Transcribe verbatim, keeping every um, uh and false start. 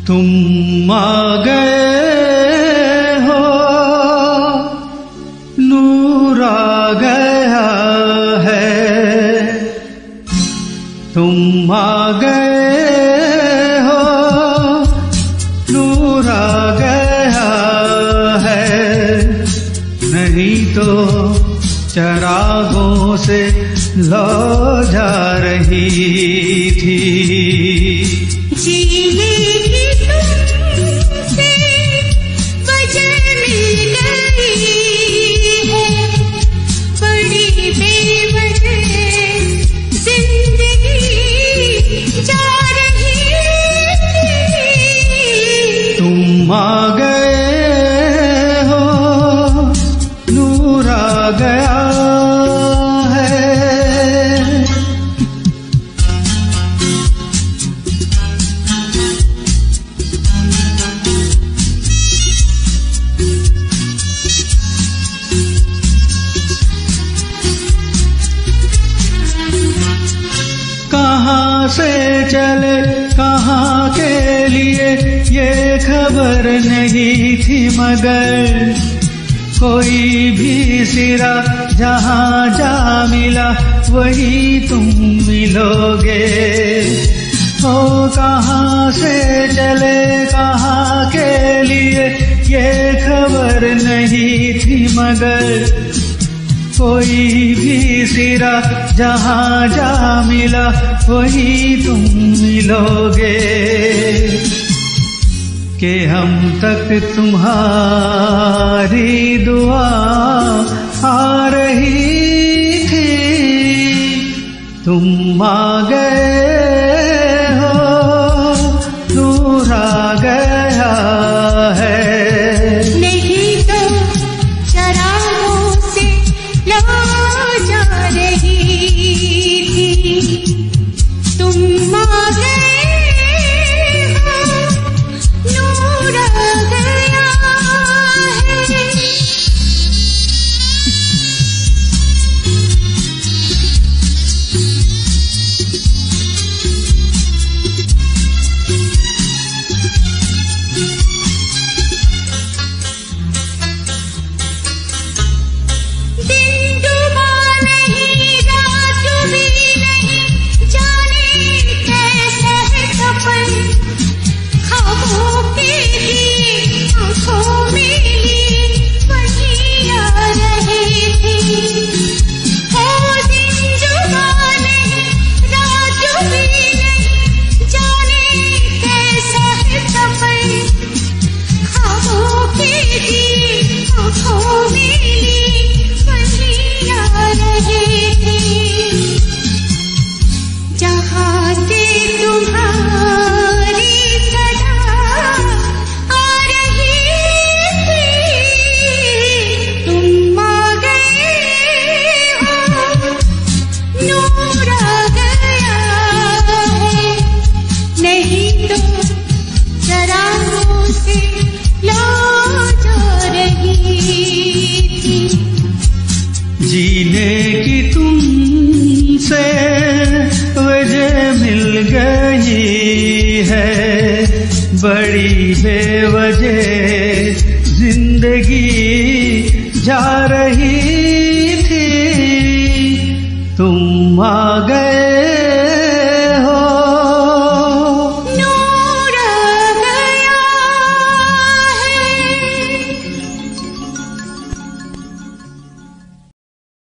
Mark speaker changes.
Speaker 1: तुम आ गए हो, नूर आ गया है। तुम आ गए हो, नूर आ गया है। नहीं तो चरागों से लौ जा रही थी।
Speaker 2: जीने की तुमसे वजह मिल गई है, बड़ी बेवजह जिंदगी जा रही थी।
Speaker 1: तुम आ गए हो, नूर आ गया है। कहाँ से चले कहाँ के लिए ये खबर नहीं थी, मगर कोई भी सिरा जहाँ जा मिला वही तुम मिलोगे। ओ कहाँ से चले कहाँ के लिए ये खबर नहीं थी, मगर कोई भी सिरा जहाँ जा मिला वही तुम मिलोगे। कि हम तक तुम्हारी दुआ आ रही थी। तुम आ गए हो, नूर आ गया है।
Speaker 2: नहीं तो चरागों से लौ जा रही थी। तुम आ गए हो, नूर आ गया है। दिन डूबा नहीं, रात भी नहीं, जाने कैसा है सफर। ख्वाबों के लिए आँखों में लिए वही आ रहे थे। ओ दिन डूबा नहीं, रात भी नहीं, जाने कैसा है सफर। ख्वाबों के लिए आँखों में लिए वही आ रहे थे। जहाँ से तुम्हारी सदा आ रही थी। तुम आ गए हो, नूर आ गया है। नहीं तो चरागों से लौ जा रही थी।
Speaker 1: जीने की तुमसे वजह मिल गई है, बड़ी बेवजह जिंदगी जा रही थी। तुम आ गए